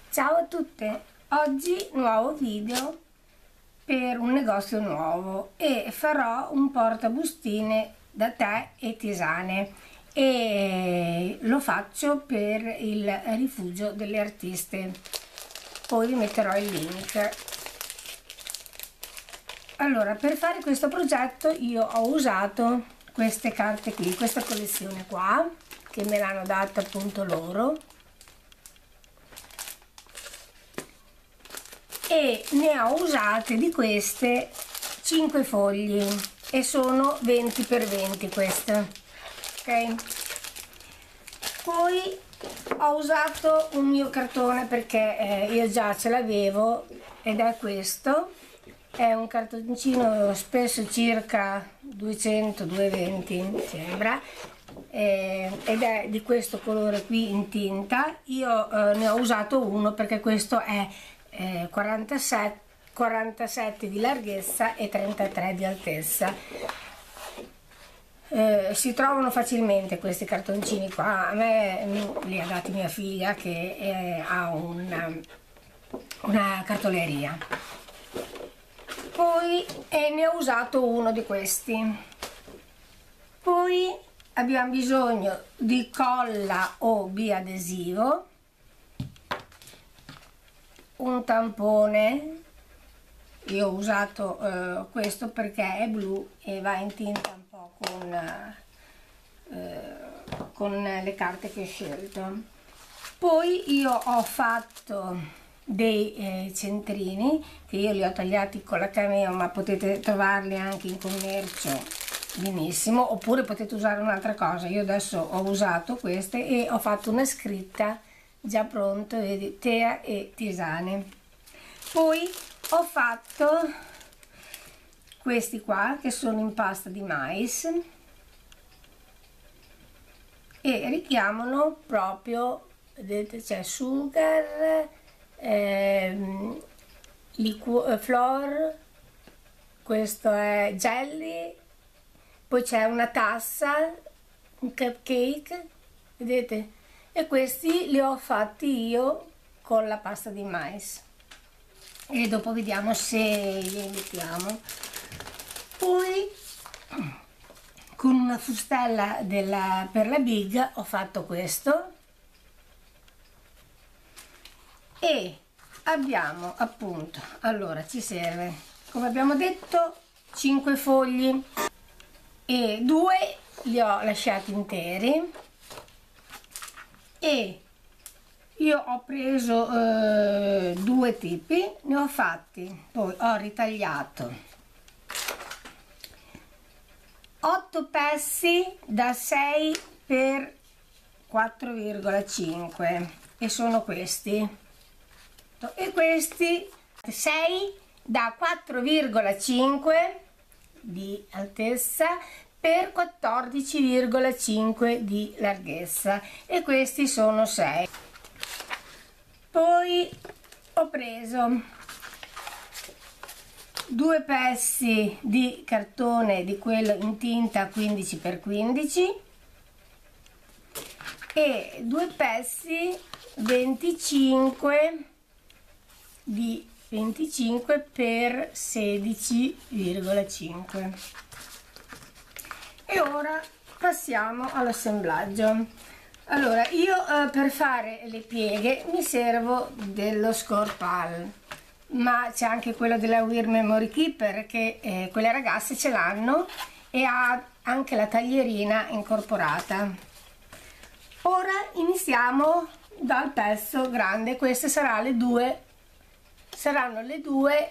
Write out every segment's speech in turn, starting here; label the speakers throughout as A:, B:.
A: Ciao a tutte, oggi nuovo video per un negozio nuovo e farò un portabustine da tè e tisane e lo faccio per il rifugio delle artiste, poi vi metterò il link. Allora, per fare questo progetto io ho usato queste carte qui, questa collezione qua che me l'hanno data appunto loro, e ne ho usate di queste 5 fogli e sono 20 x 20 queste, ok? Poi ho usato un mio cartone perché io già ce l'avevo ed è questo, è un cartoncino spesso circa 200-220 mi sembra, ed è di questo colore qui in tinta. Io ne ho usato uno perché questo è 47 di larghezza e 33 di altezza. Si trovano facilmente questi cartoncini qua, a me li ha dati mia figlia che ha una cartoleria. Poi ne ho usato uno di questi. Poi abbiamo bisogno di colla o biadesivo, un tampone. Io ho usato questo perché è blu e va in tinta un po' con le carte che ho scelto. Poi io ho fatto dei centrini che io li ho tagliati con la Cameo, ma potete trovarli anche in commercio benissimo, oppure potete usare un'altra cosa. Io adesso ho usato queste e ho fatto una scritta già pronta, vedi, tea e tisane. Poi ho fatto questi qua che sono in pasta di mais e richiamano proprio, vedete, c'è sugar, flor, questo è jelly, poi c'è una tassa, un cupcake, vedete, e questi li ho fatti io con la pasta di mais e dopo vediamo se li mettiamo. Poi con una fustella per la big ho fatto questo e abbiamo appunto, allora ci serve, come abbiamo detto, 5 fogli e 2 li ho lasciati interi e io ho preso 2 tipi, ne ho fatti, poi ho ritagliato 8 pezzi da 6 x 4,5 e sono questi, e questi 6 da 4,5 di altezza per 14,5 di larghezza e questi sono 6. Poi ho preso 2 pezzi di cartone di quello in tinta 15 x 15 e 2 pezzi 25 di 25 x 16,5. E ora passiamo all'assemblaggio. Allora, io per fare le pieghe mi servo dello Scorpal, ma c'è anche quello della Wear Memory Keeper che quelle ragazze ce l'hanno e ha anche la taglierina incorporata. Ora iniziamo dal pezzo grande, queste saranno le due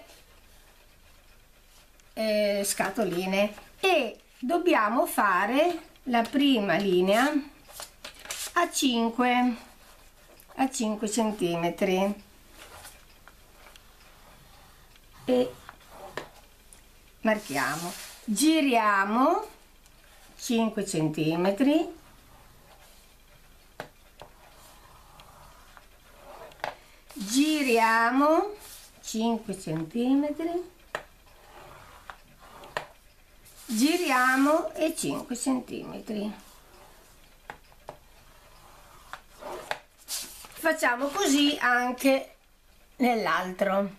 A: scatoline e dobbiamo fare la prima linea a 5 centimetri e marchiamo, giriamo 5 centimetri, giriamo 5 centimetri, giriamo e 5 centimetri. facciamo così anche nell'altro.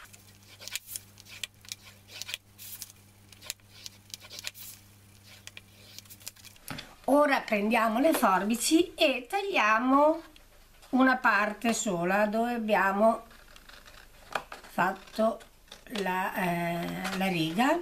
A: Ora prendiamo le forbici e tagliamo una parte sola dove abbiamo fatto la riga.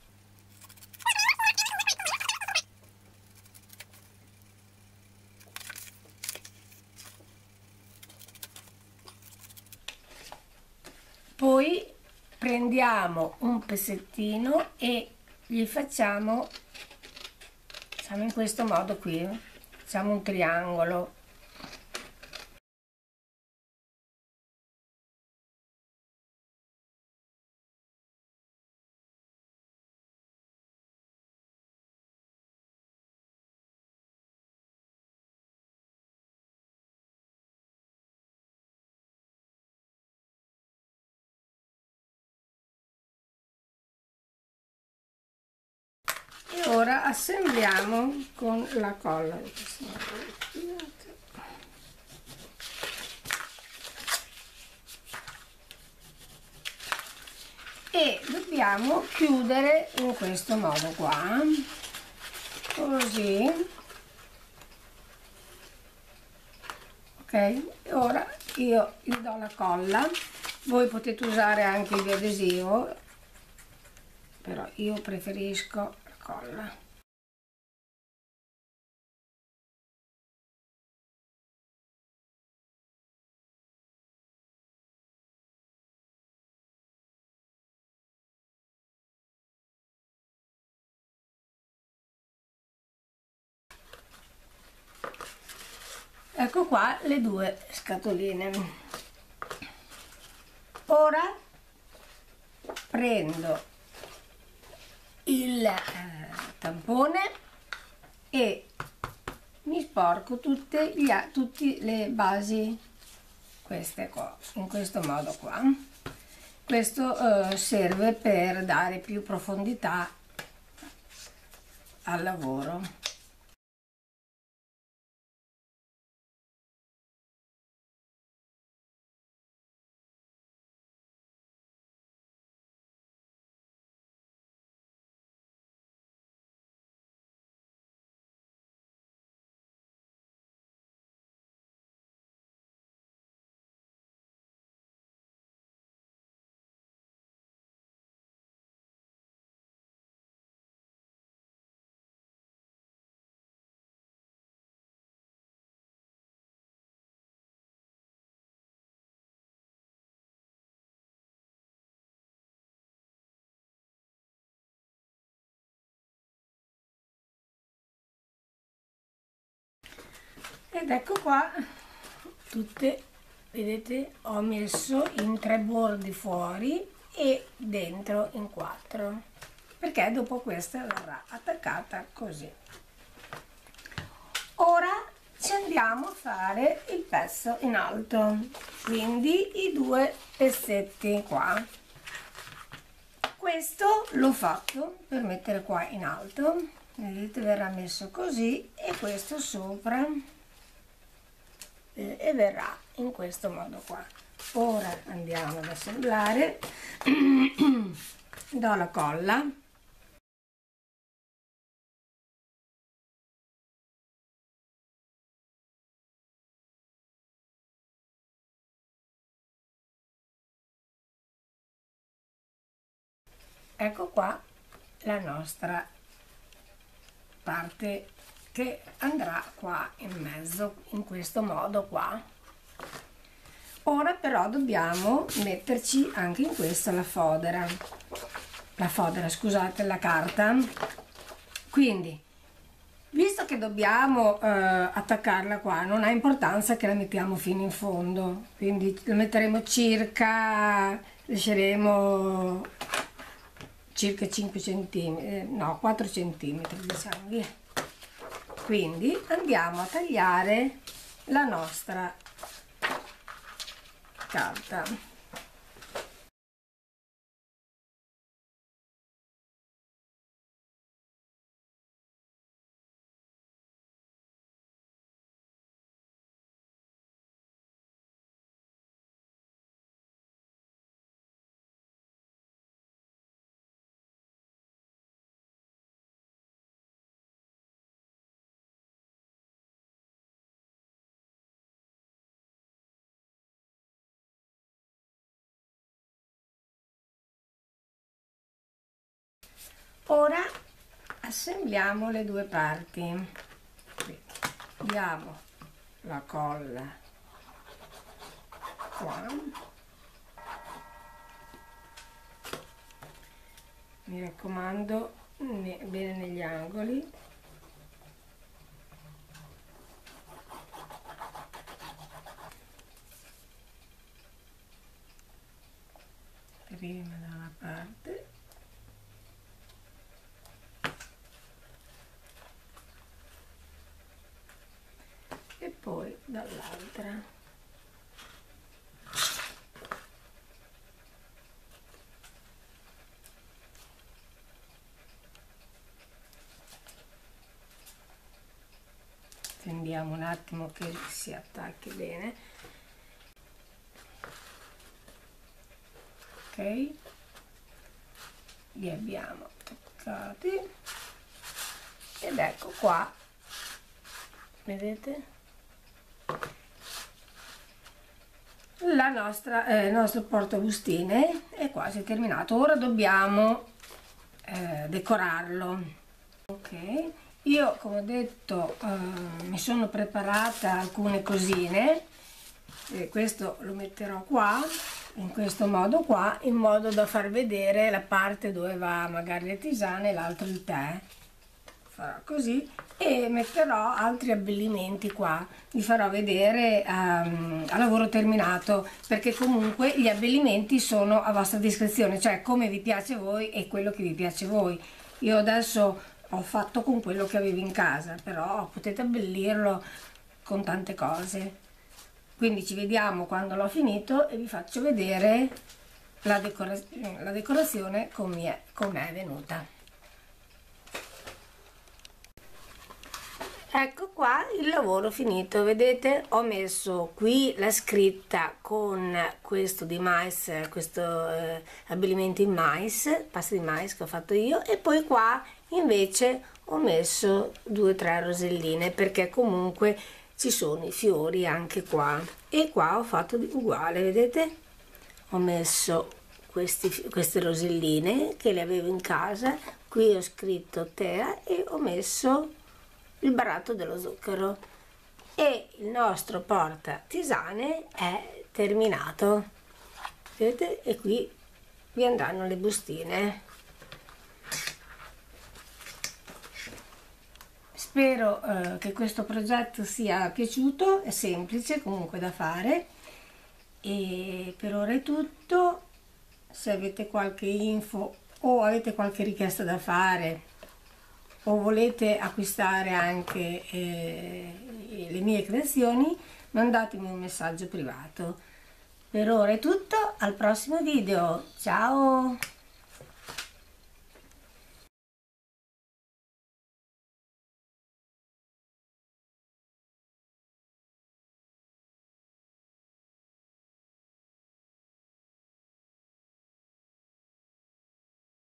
A: Poi prendiamo un pezzettino e gli facciamo in questo modo qui, facciamo un triangolo. E ora assembliamo con la colla. E dobbiamo chiudere in questo modo qua, così. Ok, ora io gli do la colla, voi potete usare anche il adesivo, però io preferisco la colla. Ecco qua le due scatoline. Ora prendo il tampone e mi sporco tutte le basi, queste qua, in questo modo qua. Questo serve per dare più profondità al lavoro. Ed ecco qua tutte, vedete, ho messo in 3 bordi fuori e dentro in 4, perché dopo questa verrà attaccata così. Ora ci andiamo a fare il pezzo in alto, quindi i 2 pezzetti qua. Questo l'ho fatto per mettere qua in alto, vedete, verrà messo così, e questo sopra e verrà in questo modo qua. Ora andiamo ad assemblare. Do la colla, ecco qua la nostra parte che andrà qua in mezzo, in questo modo qua. Ora però dobbiamo metterci anche in questa la fodera, scusate, la carta. Quindi, visto che dobbiamo attaccarla qua, non ha importanza che la mettiamo fino in fondo, quindi la metteremo circa, lasceremo circa 5 cm, no, 4 cm diciamo, via. Quindi andiamo a tagliare la nostra carta. Ora assembliamo le due parti. Diamo la colla qua, mi raccomando bene negli angoli, prima da una parte e poi dall'altra. Tendiamo un attimo che si attacchi bene. Ok, li abbiamo attaccati ed ecco qua, vedete il nostro portabustine è quasi terminato. Ora dobbiamo decorarlo. Ok, io come ho detto mi sono preparata alcune cosine, questo lo metterò qua in questo modo qua, in modo da far vedere la parte dove va magari le tisane e l'altro il tè. Farò così e metterò altri abbellimenti qua, vi farò vedere a lavoro terminato, perché comunque gli abbellimenti sono a vostra discrezione, cioè come vi piace a voi e quello che vi piace a voi. Io adesso ho fatto con quello che avevo in casa, però potete abbellirlo con tante cose. Quindi ci vediamo quando l'ho finito e vi faccio vedere la decorazione com'è venuta. Ecco qua il lavoro finito, vedete? Ho messo qui la scritta con questo di mais, questo abbellimento in mais, pasta di mais che ho fatto io, e poi qua invece ho messo 2 o 3 roselline, perché comunque ci sono i fiori anche qua, e qua ho fatto uguale, vedete? Ho messo queste roselline che le avevo in casa, qui ho scritto Tea e ho messo il baratto dello zucchero, e il nostro porta tisane è terminato, vedete? E qui vi andranno le bustine. Spero che questo progetto sia piaciuto, è semplice comunque da fare, e per ora è tutto. Se avete qualche info o avete qualche richiesta da fare o volete acquistare anche le mie creazioni, mandatemi un messaggio privato. Per ora è tutto, al prossimo video, ciao!